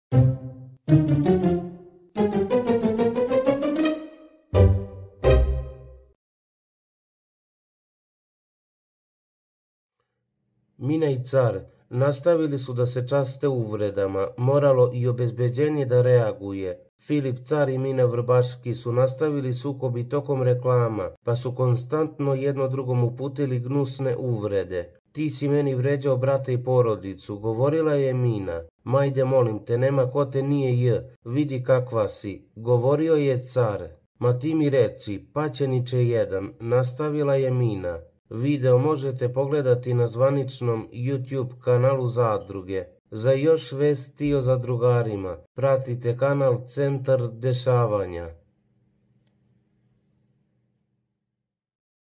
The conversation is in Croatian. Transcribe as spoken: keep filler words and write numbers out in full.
Mina i car nastavili su da se časte uvredama, moralo i obezbeđenje da reaguje. Filip Car i Mina Vrbaški su nastavili sukob i tokom reklama, pa su konstantno jedno drugom uputili gnusne uvrede. Ti si meni vređao brata i porodicu, govorila je Mina. Majde molim te, nema ko te nije j, vidi kakva si, govorio je Car. Ma ti mi reci, paćeniče jedan, nastavila je Mina. Video možete pogledati na zvaničnom YouTube kanalu Zadruge. Za još vesti o zadrugarima, pratite kanal Centar dešavanja.